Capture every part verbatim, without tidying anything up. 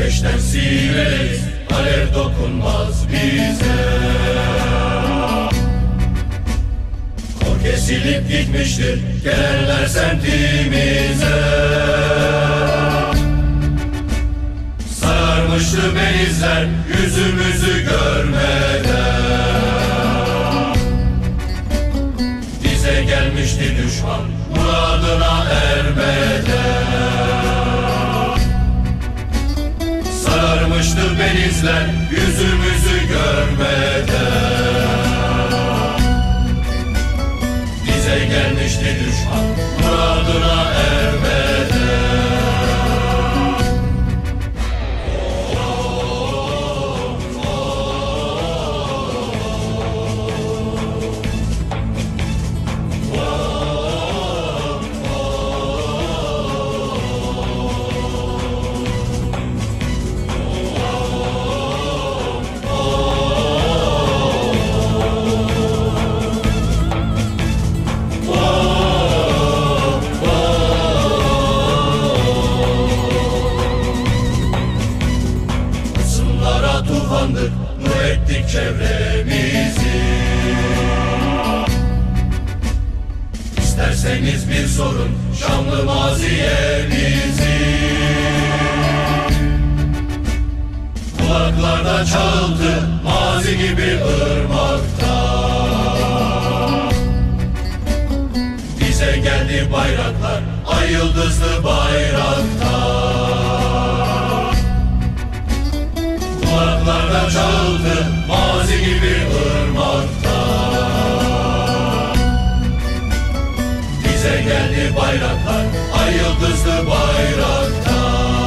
Ateşten sileriz, alev dokunmaz bize. Kor kesilip gitmiştir gelenler semtimize. Sararmıştı benizler yüzümüzü görmeden. Bize gelmişti düşman muradına ermeden. Sararmıştı benizler yüzümüzü görmeden. Bize gelmişti düşman muradına ermeden. Tufandık, nur ettik çevremizi. İsterseniz bir sorun şanlı maziyemizi. Kulaklarda çağıldı mazi gibi ırmakta. Bize geldi bayraklar, ay yıldızlı bayrakta. Kulaklarda çağıldı mazi gibi ırmakta. Bize geldi bayraklar, ay yıldızlı bayrakta.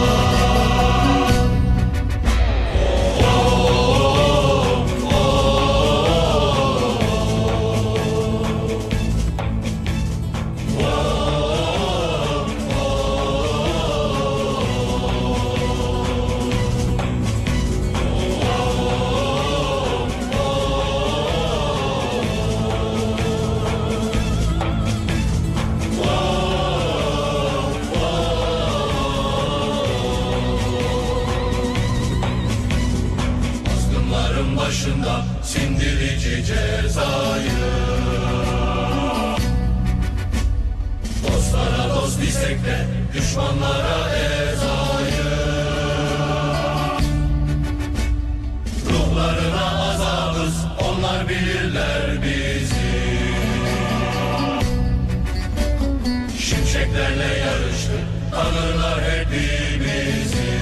Başında sindirici cezayı. Dostlara dost istek de düşmanlara ezayı. Ruhlarına azabız, onlar bilirler bizi. Şimşeklerle yarıştı, tanırlar hepimizi.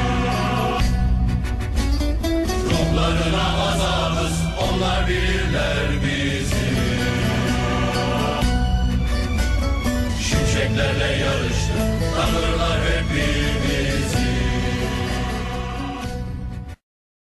Ruhlarına azabız, onlar bilirler